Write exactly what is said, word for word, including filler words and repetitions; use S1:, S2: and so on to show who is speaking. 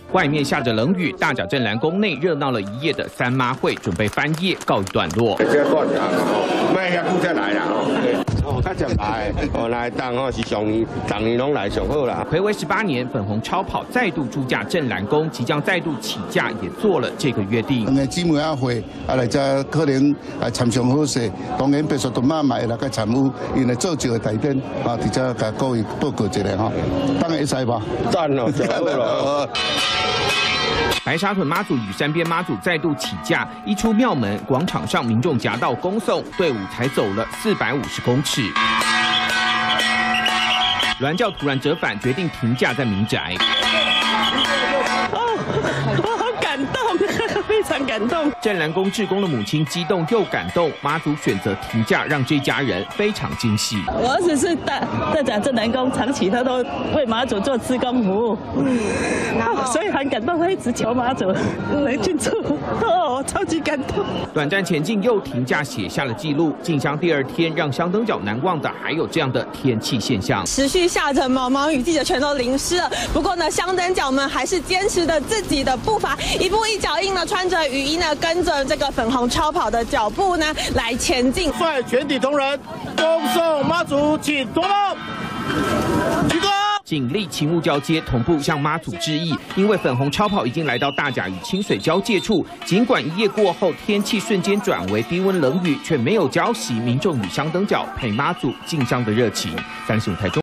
S1: 外面下着冷雨，大甲镇澜宫内热闹了一夜的三妈会准备翻页告一段落。
S2: 这断堂哦，卖遐久才来啦哦。哦，较常来，哦来当哦是上年、当年拢来上好啦。
S1: 睽违十八年，粉红超跑再度驻驾镇澜宫，即将再度起驾，也做了这个约定。
S3: 两个姊妹啊会啊来遮可能啊参详好势，当然别说都妈买来个参与，因为做就的代表啊，伫遮甲各位报告一下哈，当然会使吧？
S2: 赞哦，真好了。
S1: 白沙屯妈祖与山边妈祖再度起驾，一出庙门，广场上民众夹道恭送，队伍才走了四百五十公尺。銮轿突然折返，决定停驾在民宅。
S4: 哦，我好感动，非常感动。
S1: 镇澜宫志工的母亲激动又感动，妈祖选择停驾，让这家人非常惊喜。
S4: 我儿子是大大甲镇澜宫，长期他都为妈祖做志工服务，哦、所以很感动，他一直求妈祖能进出，哦，超级感动。
S1: 短暂前进又停驾，写下了记录。进香第二天，让香灯脚难忘的还有这样的天气现象，
S5: 持续下着毛毛雨，记者全都淋湿了。不过呢，香灯脚们还是坚持着自己的步伐，一步一脚印呢，穿着雨衣呢，跟着这个粉红超跑的脚步呢来前进。
S6: 率全体同仁恭送妈祖请夺梦，起歌。
S1: 警力勤务交接，同步向妈祖致意。因为粉红超跑已经来到大甲与清水交界处，尽管一夜过后天气瞬间转为低温冷雨，却没有浇熄民众与香灯脚陪妈祖进香的热情。三十五台中。